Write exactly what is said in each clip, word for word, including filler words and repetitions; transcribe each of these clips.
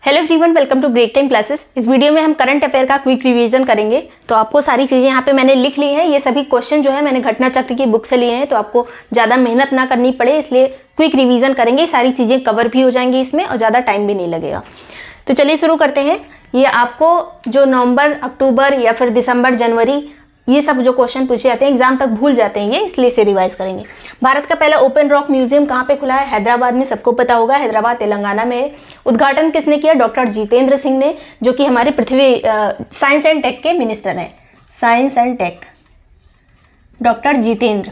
Hello everyone, welcome to break time classes. इस वीडियो में हम करंट अफेयर का क्विक रिवीजन करेंगे। तो आपको सारी चीज़ें यहाँ पे मैंने लिख ली हैं। ये सभी क्वेश्चन जो है मैंने घटना चक्र की बुक से लिए हैं, तो आपको ज़्यादा मेहनत ना करनी पड़े, इसलिए क्विक रिवीजन करेंगे। सारी चीज़ें कवर भी हो जाएंगी इसमें और ज़्यादा टाइम भी नहीं लगेगा। तो चलिए शुरू करते हैं। ये आपको जो नवंबर, अक्टूबर या फिर दिसंबर, जनवरी, ये सब जो क्वेश्चन पूछे जाते हैं एग्जाम तक भूल जाते हैं ये, इसलिए इसे रिवाइज करेंगे। भारत का पहला ओपन रॉक म्यूजियम कहाँ पे खुला है? हैदराबाद में, सबको पता होगा। हैदराबाद तेलंगाना में है। उद्घाटन किसने किया? डॉक्टर जितेंद्र सिंह ने, जो कि हमारे पृथ्वी साइंस एंड टेक के मिनिस्टर हैं। Science and tech doctor Jitendra.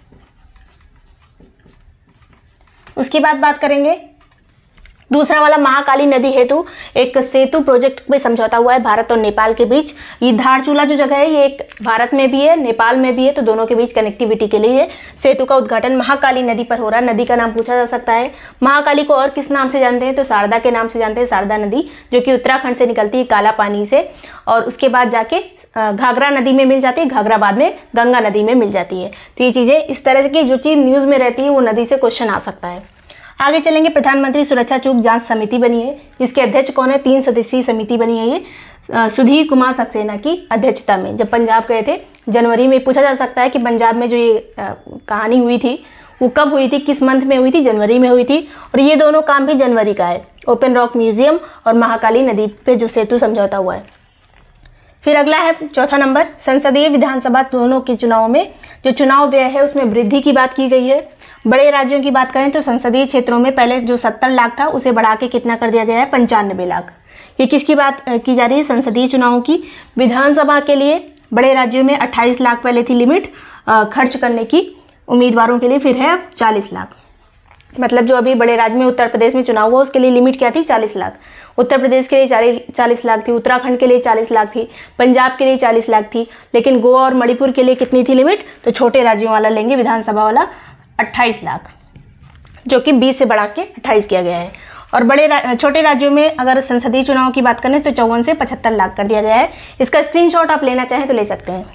उसके बाद बात करेंगे दूसरा वाला, महाकाली नदी हेतु एक सेतु प्रोजेक्ट पे समझौता हुआ है भारत और नेपाल के बीच। ये धारचूला जो जगह है ये एक भारत में भी है, नेपाल में भी है, तो दोनों के बीच कनेक्टिविटी के लिए सेतु का उद्घाटन महाकाली नदी पर हो रहा है। नदी का नाम पूछा जा सकता है। महाकाली को और किस नाम से जानते हैं? तो शारदा के नाम से जानते हैं। शारदा नदी जो कि उत्तराखंड से निकलती है काला पानी से, और उसके बाद जाके घाघरा नदी में मिल जाती है। घाघरा बाद में गंगा नदी में मिल जाती है। तो ये चीज़ें, इस तरह की जो चीज़ न्यूज़ में रहती है वो नदी से क्वेश्चन आ सकता है। आगे चलेंगे। प्रधानमंत्री सुरक्षा चूक जांच समिति बनी है, जिसके अध्यक्ष कौन है? तीन सदस्यीय समिति बनी है ये सुधीर कुमार सक्सेना की अध्यक्षता में। जब पंजाब गए थे जनवरी में, पूछा जा सकता है कि पंजाब में जो ये आ, कहानी हुई थी वो कब हुई थी, किस मंथ में हुई थी? जनवरी में हुई थी। और ये दोनों काम भी जनवरी का है, ओपन रॉक म्यूजियम और महाकाली नदी पे जो सेतु समझौता हुआ है। फिर अगला है चौथा नंबर, संसदीय विधानसभा दोनों के चुनाव में जो चुनाव व्यय है उसमें वृद्धि की बात की गई है। बड़े राज्यों की बात करें तो संसदीय क्षेत्रों में पहले जो सत्तर लाख था उसे बढ़ा के कितना कर दिया गया है? पंचानवे लाख। ये किसकी बात की जा रही है? संसदीय चुनावों की। विधानसभा के लिए बड़े राज्यों में अट्ठाईस लाख पहले थी लिमिट खर्च करने की उम्मीदवारों के लिए, फिर है अब चालीस लाख। मतलब जो अभी बड़े राज्य में उत्तर प्रदेश में चुनाव हुआ उसके लिए लिमिट क्या थी? चालीस लाख। उत्तर प्रदेश के लिए चालीस चालीस लाख थी, उत्तराखंड के लिए चालीस लाख थी, पंजाब के लिए चालीस लाख थी। लेकिन गोवा और मणिपुर के लिए कितनी थी लिमिट? तो छोटे राज्यों वाला लेंगे विधानसभा वाला, अट्ठाईस लाख, जो कि बीस से बढ़ा के अट्ठाईस किया गया है। और बड़े रा, छोटे राज्यों में अगर संसदीय चुनाव की बात करें तो चौवन से पचहत्तर लाख कर दिया गया है। इसका स्क्रीनशॉट आप लेना चाहें तो ले सकते हैं।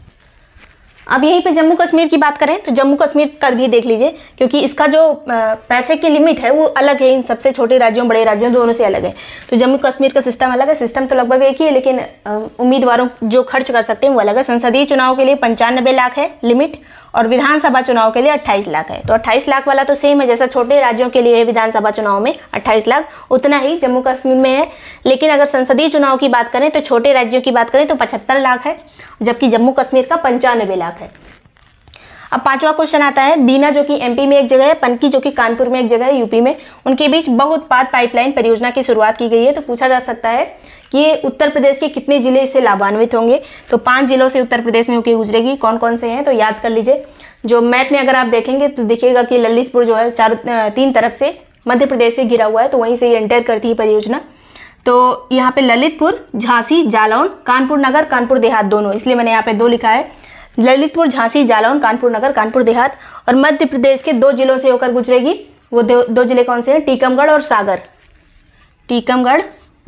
अब यहीं पे जम्मू कश्मीर की बात करें तो जम्मू कश्मीर का भी देख लीजिए, क्योंकि इसका जो पैसे की लिमिट है वो अलग है, इन सबसे छोटे राज्यों बड़े राज्यों दोनों से अलग है। तो जम्मू कश्मीर का सिस्टम अलग है। सिस्टम तो लगभग एक ही है, लेकिन उम्मीदवारों जो खर्च कर सकते हैं वो अलग है। संसदीय चुनाव के लिए पंचानबे लाख है लिमिट और विधानसभा चुनाव के लिए अट्ठाईस लाख है। तो अट्ठाईस लाख वाला तो सेम है जैसा छोटे राज्यों के लिए विधानसभा चुनाव में अट्ठाईस लाख, उतना ही जम्मू कश्मीर में है। लेकिन अगर संसदीय चुनाव की बात करें तो छोटे राज्यों की बात करें तो पचहत्तर लाख है, जबकि जम्मू कश्मीर का पंचानबे लाख है। अब पांचवा क्वेश्चन आता है, बीना जो कि एमपी में एक जगह है, पनकी जो कि कानपुर में एक जगह है यूपी में, उनके बीच बहुउत्पाद पाइपलाइन परियोजना की शुरुआत की गई है। तो पूछा जा सकता है कि ये उत्तर प्रदेश के कितने जिले इससे लाभान्वित होंगे? तो पांच जिलों से उत्तर प्रदेश में होकर गुजरेगी। कौन कौन से हैं? तो याद कर लीजिए। जो मैप में अगर आप देखेंगे तो दिखेगा कि ललितपुर जो है चारों तीन तरफ से मध्य प्रदेश से घिरा हुआ है, तो वहीं से ये एंटर करती है परियोजना। तो यहाँ पे ललितपुर, झांसी, जालौन, कानपुर नगर, कानपुर देहात दोनों, इसलिए मैंने यहाँ पे दो लिखा है। ललितपुर, झांसी, जालौन, कानपुर नगर, कानपुर देहात। और मध्य प्रदेश के दो जिलों से होकर गुजरेगी। वो दो, दो जिले कौन से हैं? टीकमगढ़ और सागर। टीकमगढ़,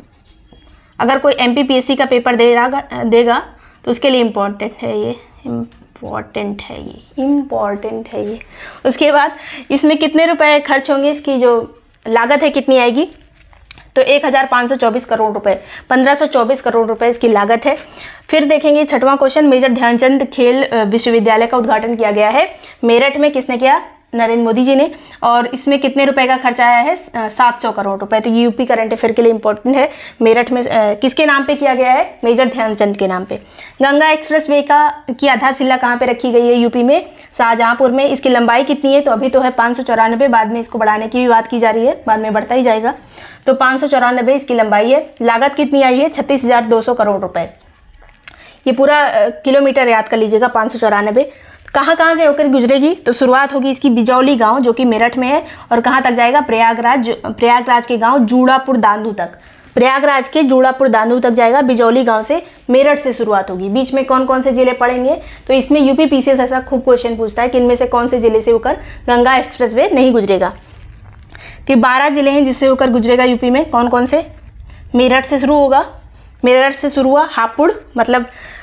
अगर कोई एमपीपीएससी का पेपर दे रहा देगा तो उसके लिए इम्पोर्टेंट है ये, इम्पॉर्टेंट है ये, इम्पॉर्टेंट है ये। उसके बाद इसमें कितने रुपए खर्च होंगे? इसकी जो लागत है कितनी आएगी? तो एक हज़ार पाँच सौ चौबीस करोड़ रुपए, पंद्रह सौ चौबीस करोड़ रुपए इसकी लागत है। फिर देखेंगे छठवां क्वेश्चन, मेजर ध्यानचंद खेल विश्वविद्यालय का उद्घाटन किया गया है मेरठ में। किसने किया? नरेंद्र मोदी जी ने। और इसमें कितने रुपए का खर्च आया है? सात सौ करोड़ रुपए। तो यूपी करंट अफेयर के लिए इंपॉर्टेंट है। मेरठ में आ, किसके नाम पे किया गया है? मेजर ध्यानचंद के नाम पे। गंगा एक्सप्रेसवे का की आधारशिला कहाँ पे रखी गई है? यूपी में, शाहजहांपुर में। इसकी लंबाई कितनी है? तो अभी तो है पाँच सौ चौरानबे, बाद में इसको बढ़ाने की भी बात की जा रही है, बाद में बढ़ता ही जाएगा। तो पाँच सौ चौरानबे इसकी लंबाई है। लागत कितनी आई है? छत्तीस हजार दो सौ करोड़ रुपए। ये पूरा किलोमीटर याद कर लीजिएगा, पाँच सौ चौरानबे। कहाँ कहाँ से होकर गुजरेगी? तो शुरुआत होगी इसकी बिजौली गांव जो कि मेरठ में है, और कहाँ तक जाएगा? प्रयागराज, प्रयागराज के गांव जूड़ापुर दांदू तक। प्रयागराज के जूड़ापुर दांदू तक जाएगा बिजौली गांव से। मेरठ से शुरुआत होगी। बीच में कौन कौन से जिले पड़ेंगे? तो इसमें यूपी पीसीएस ऐसा खूब क्वेश्चन पूछता है कि इनमें से कौन से जिले से होकर गंगा एक्सप्रेसवे नहीं गुजरेगा। तो बारह जिले हैं जिससे होकर गुजरेगा यूपी में। कौन कौन से? मेरठ से शुरू होगा, मेरठ से शुरू हुआ, हापुड़ मतलब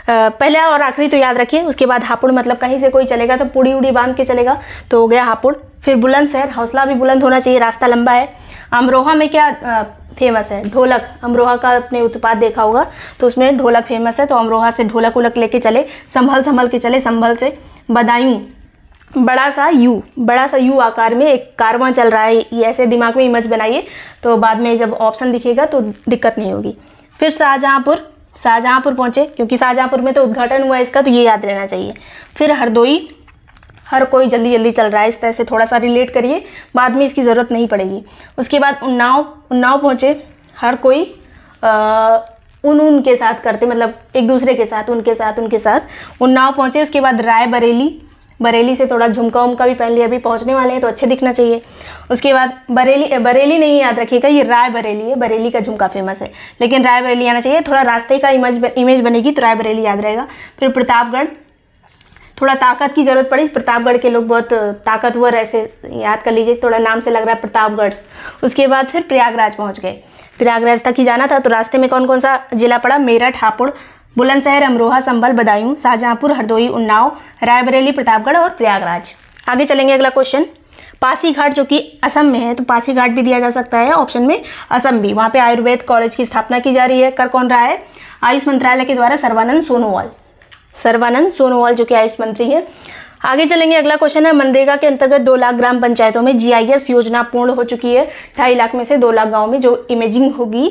पहला और आखिरी तो याद रखिए, उसके बाद हापुड़ मतलब कहीं से कोई चलेगा तो पुड़ी उड़ी बांध के चलेगा, तो हो गया हापुड़। फिर बुलंदशहर, हौसला भी बुलंद होना चाहिए, रास्ता लंबा है। अमरोहा में क्या फेमस है? ढोलक। अमरोहा का अपने उत्पाद देखा होगा तो उसमें ढोलक फेमस है, तो अमरोहा से ढोलक उलक लेके चले, संभल संभल के चले, संभल से। बदायूं, बड़ा सा यू, बड़ा सा यू आकार में एक कारवां चल रहा है, ये ऐसे दिमाग में इमेज बनाइए तो बाद में जब ऑप्शन दिखेगा तो दिक्कत नहीं होगी। फिर शाहजहाँपुर, शाहजहाँपुर पहुँचे क्योंकि शाहजहाँपुर में तो उद्घाटन हुआ है इसका, तो ये याद रहना चाहिए। फिर हरदोई, हर कोई जल्दी जल्दी चल रहा है, इस तरह से थोड़ा सा रिलेट करिए, बाद में इसकी ज़रूरत नहीं पड़ेगी। उसके बाद उन्नाव, उन्नाव पहुँचे, हर कोई आ, उन उन के साथ करते, मतलब एक दूसरे के साथ, उनके साथ उनके साथ उन्नाव पहुँचे। उसके बाद रायबरेली, बरेली से थोड़ा झुमका उमका भी पहन लिया, अभी पहुँचने वाले हैं तो अच्छे दिखना चाहिए। उसके बाद बरेली, बरेली नहीं याद रखिएगा, ये रायबरेली है, बरेली का झुमका फेमस है, लेकिन रायबरेली आना चाहिए, थोड़ा रास्ते का इमेज इमेज बनेगी तो रायबरेली याद रहेगा। फिर प्रतापगढ़, थोड़ा ताकत की ज़रूरत पड़ी, प्रतापगढ़ के लोग बहुत ताकतवर, ऐसे याद कर लीजिए, थोड़ा नाम से लग रहा है प्रतापगढ़। उसके बाद फिर प्रयागराज पहुंच गए, प्रयागराज तक ही जाना था, तो रास्ते में कौन कौन सा जिला पड़ा? मेरठ, हापुड़, बुलंदशहर, अमरोहा, संभल, बदायूं, शाहजहाँपुर, हरदोई, उन्नाव, रायबरेली, प्रतापगढ़ और प्रयागराज। आगे चलेंगे, अगला क्वेश्चन, पासीघाट जो कि असम में है, तो पासीघाट भी दिया जा सकता है ऑप्शन में, असम भी, वहाँ पे आयुर्वेद कॉलेज की स्थापना की जा रही है, कर कौन रहा है? आयुष मंत्रालय के द्वारा सर्बानंद सोनोवाल, सर्बानंद सोनोवाल जो कि आयुष मंत्री हैं। आगे चलेंगे, अगला क्वेश्चन है, मनरेगा के अंतर्गत दो लाख ग्राम पंचायतों में जीआईएस योजना पूर्ण हो चुकी है, ढाई लाख में से दो लाख गाँव में जो इमेजिंग होगी,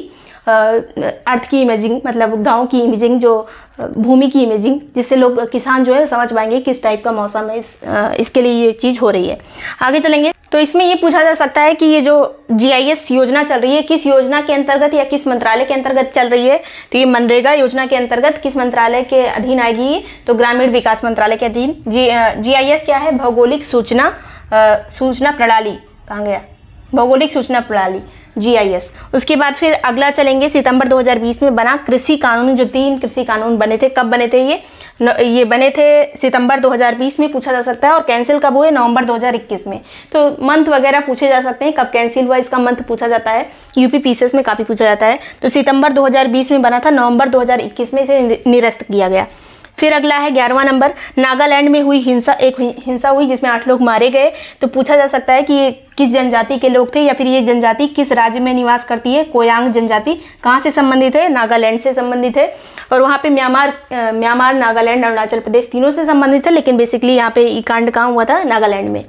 अर्थ की इमेजिंग, मतलब गांव की इमेजिंग, जो भूमि की इमेजिंग, जिससे लोग किसान जो है समझ पाएंगे किस टाइप का मौसम है, इस, इसके लिए ये चीज़ हो रही है। आगे चलेंगे, तो इसमें ये पूछा जा सकता है कि ये जो जीआईएस योजना चल रही है किस योजना के अंतर्गत या किस मंत्रालय के अंतर्गत चल रही है? तो ये मनरेगा योजना के अंतर्गत किस मंत्रालय के अधीन आएगी? तो ग्रामीण विकास मंत्रालय के अधीन। जी जीआईएस क्या है? भौगोलिक सूचना सूचना प्रणाली, कहाँ गया? भौगोलिक सूचना प्रणाली, जीआईएस। उसके बाद फिर अगला चलेंगे, सितंबर दो हज़ार बीस में बना कृषि कानून, जो तीन कृषि कानून बने थे, कब बने थे ये? ये बने थे सितंबर दो हज़ार बीस में, पूछा जा सकता है, और कैंसिल कब हुए? नवंबर दो हज़ार इक्कीस में। तो मंथ वगैरह पूछे जा सकते हैं, कब कैंसिल हुआ इसका मंथ पूछा जाता है, यूपी पीसीएस में काफ़ी पूछा जाता है। तो सितंबर दो हज़ार बीस में बना था, नवंबर दो हज़ार इक्कीस में इसे निरस्त किया गया। फिर अगला है ग्यारहवां नंबर, नागालैंड में हुई हिंसा, एक हिंसा हुई जिसमें आठ लोग मारे गए। तो पूछा जा सकता है कि ये किस जनजाति के लोग थे, या फिर ये जनजाति किस राज्य में निवास करती है? कोयांग जनजाति। कहाँ से संबंधित है? नागालैंड से संबंधित है, और वहाँ पे म्यांमार, म्यांमार, नागालैंड, अरुणाचल प्रदेश तीनों से संबंधित है, लेकिन बेसिकली यहाँ पे ये कांड कहाँ हुआ था? नागालैंड में।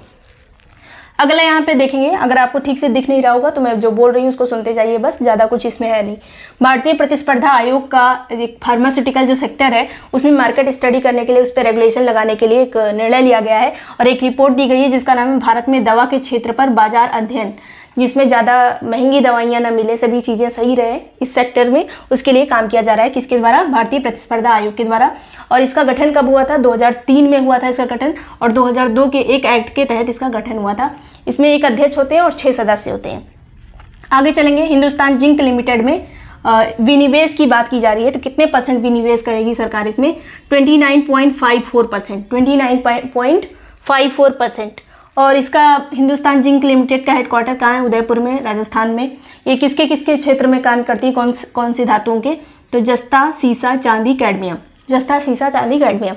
अगला यहाँ पे देखेंगे, अगर आपको ठीक से दिख नहीं रहा होगा तो मैं जो बोल रही हूँ उसको सुनते जाइए, बस, ज़्यादा कुछ इसमें है नहीं। भारतीय प्रतिस्पर्धा आयोग का एक फार्मास्यूटिकल जो सेक्टर है उसमें मार्केट स्टडी करने के लिए, उस पर रेगुलेशन लगाने के लिए एक निर्णय लिया गया है, और एक रिपोर्ट दी गई है जिसका नाम है भारत में दवा के क्षेत्र पर बाजार अध्ययन, जिसमें ज़्यादा महंगी दवाइयाँ ना मिले, सभी चीज़ें सही रहे इस सेक्टर में, उसके लिए काम किया जा रहा है। किसके द्वारा? भारतीय प्रतिस्पर्धा आयोग के द्वारा। और इसका गठन कब हुआ था? दो हज़ार तीन में हुआ था इसका गठन, और दो हज़ार दो के एक एक्ट के तहत इसका गठन हुआ था। इसमें एक अध्यक्ष होते हैं और छः सदस्य होते हैं। आगे चलेंगे, हिंदुस्तान जिंक लिमिटेड में विनिवेश की बात की जा रही है, तो कितने परसेंट विनिवेश करेगी सरकार इसमें? Twenty nine point five four percent, twenty nine point five four percent. और इसका हिंदुस्तान जिंक लिमिटेड का हेडक्वार्टर कहाँ है? उदयपुर में, राजस्थान में। ये किसके किसके क्षेत्र में काम करती है? कौन कौन सी धातुओं के? तो जस्ता, सीसा, चांदी, कैडमियम। जस्ता, सीसा, चांदी, कैडमियम।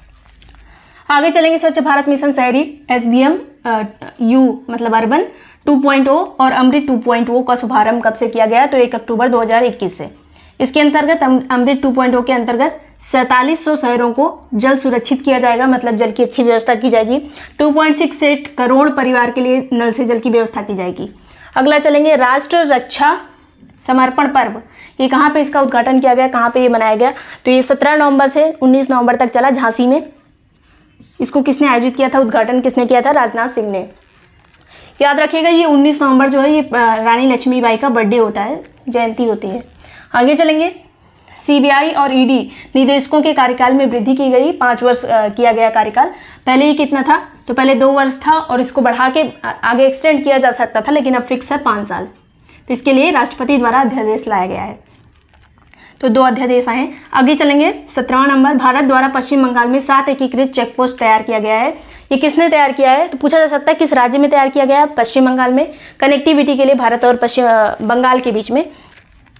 आगे चलेंगे, स्वच्छ भारत मिशन शहरी, एस बी एम यू मतलब अर्बन टू पॉइंट ओ और अमृत टू पॉइंट ओ का शुभारंभ कब से किया गया? तो एक अक्टूबर दो हज़ार इक्कीस से। इसके अंतर्गत अमृत टू पॉइंट ओ के अंतर्गत सैंतालीस सौ शहरों को जल सुरक्षित किया जाएगा, मतलब जल की अच्छी व्यवस्था की जाएगी। Two point six eight crore परिवार के लिए नल से जल की व्यवस्था की जाएगी। अगला चलेंगे, राष्ट्र रक्षा समर्पण पर्व, ये कहाँ पे इसका उद्घाटन किया गया, कहाँ पे ये मनाया गया? तो ये सत्रह नवंबर से उन्नीस नवंबर तक चला, झांसी में। इसको किसने आयोजित किया था? उद्घाटन किसने किया था? राजनाथ सिंह ने। याद रखिएगा, ये उन्नीस नवंबर जो है ये रानी लक्ष्मीबाई का बर्थडे होता है, जयंती होती है। आगे चलेंगे, सीबीआई और ईडी निदेशकों के कार्यकाल में वृद्धि की गई, पाँच वर्ष किया गया कार्यकाल। पहले ये कितना था? तो पहले दो वर्ष था, और इसको बढ़ा के आगे एक्सटेंड किया जा सकता था, लेकिन अब फिक्स है पाँच साल। तो इसके लिए राष्ट्रपति द्वारा अध्यादेश लाया गया है, तो दो अध्यादेश आए। आगे चलेंगे, सत्रहवां नंबर, भारत द्वारा पश्चिम बंगाल में सात एकीकृत चेक पोस्ट तैयार किया गया है। ये किसने तैयार किया है? तो पूछा जा सकता है किस राज्य में तैयार किया गया है? पश्चिम बंगाल में, कनेक्टिविटी के लिए भारत और पश्चिम बंगाल के बीच में।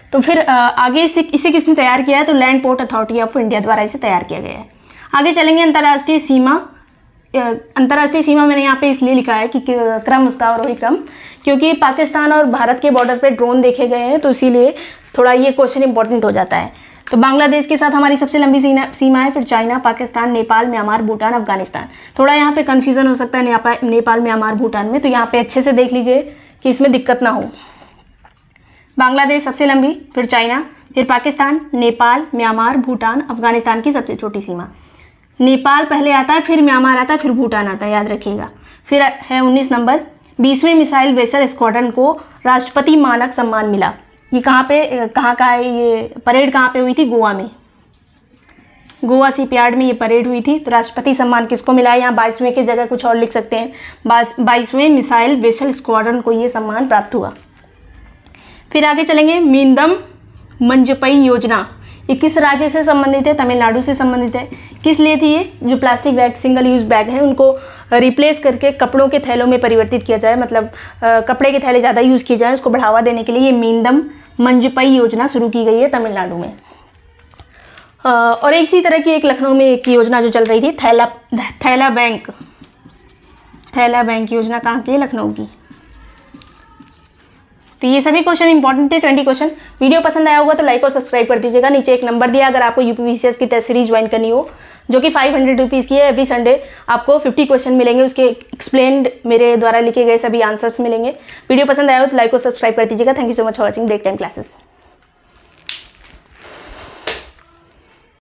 तो फिर आगे इसे इसे किसने तैयार किया है, तो land port authority of India द्वारा इसे तैयार किया गया है। आगे चलेंगे अंतर्राष्ट्रीय सीमा। अंतर्राष्ट्रीय सीमा मैंने यहाँ पे इसलिए लिखा है कि क्रम उसका अवरोही क्रम, क्योंकि पाकिस्तान और भारत के बॉर्डर पे ड्रोन देखे गए हैं, तो इसीलिए थोड़ा ये क्वेश्चन इंपॉर्टेंट हो जाता है। तो बांग्लादेश के साथ हमारी सबसे लंबी सीमा है, फिर चाइना, पाकिस्तान, नेपाल, म्यांमार, भूटान, अफगानिस्तान। थोड़ा यहाँ पे कन्फ्यूजन हो सकता है नेपाल, म्यांमार, भूटान में, तो यहाँ पे अच्छे से देख लीजिए कि इसमें दिक्कत ना हो। बांग्लादेश सबसे लंबी, फिर चाइना, फिर पाकिस्तान, नेपाल, म्यांमार, भूटान, अफगानिस्तान की सबसे छोटी सीमा। नेपाल पहले आता है, फिर म्यांमार आता है, फिर भूटान आता है, याद रखिएगा। फिर है उन्नीस नंबर, बीसवीं मिसाइल वेसल स्क्वाड्रन को राष्ट्रपति मानक सम्मान मिला। ये कहाँ पे कहाँ का है, ये परेड कहाँ पे हुई थी, गोवा में, गोवा शिपयार्ड में ये परेड हुई थी। तो राष्ट्रपति सम्मान किसको मिला है, यहाँ बाईसवें की जगह कुछ और लिख सकते हैं, बाईसवें मिसाइल वेसल स्क्वाड्रन को ये सम्मान प्राप्त हुआ। फिर आगे चलेंगे, मींदम मंजपई योजना, ये किस राज्य से संबंधित है, तमिलनाडु से संबंधित है। किस लिए थी ये, जो plastic bag, single use bag है, उनको रिप्लेस करके कपड़ों के थैलों में परिवर्तित किया जाए, मतलब आ, कपड़े के थैले ज़्यादा यूज़ किए जाए, उसको बढ़ावा देने के लिए ये मींदम मंजपई योजना शुरू की गई है तमिलनाडु में। आ, और इसी तरह की एक लखनऊ में एक योजना जो चल रही थी, थैला थैला बैंक, थैला बैंक योजना कहाँ की है, लखनऊ की। तो ये सभी क्वेश्चन इंपॉर्टेंट थे, ट्वेंटी क्वेश्चन। वीडियो पसंद आया होगा तो लाइक और सब्सक्राइब कर दीजिएगा। नीचे एक नंबर दिया, अगर आपको यूपीपीसीएस की टेस्ट सीरीज ज्वाइन करनी हो, जो कि फाइव हंड्रेड रुपीज़ की है। एवरी संडे आपको फिफ्टी क्वेश्चन मिलेंगे, उसके एक्सप्लेन्ड मेरे द्वारा लिखे गए सभी आंसर्स मिलेंगे। वीडियो पसंद आया हो तो लाइक और सब्सक्राइब कर दीजिएगा। Thank you so much for watching break time classes.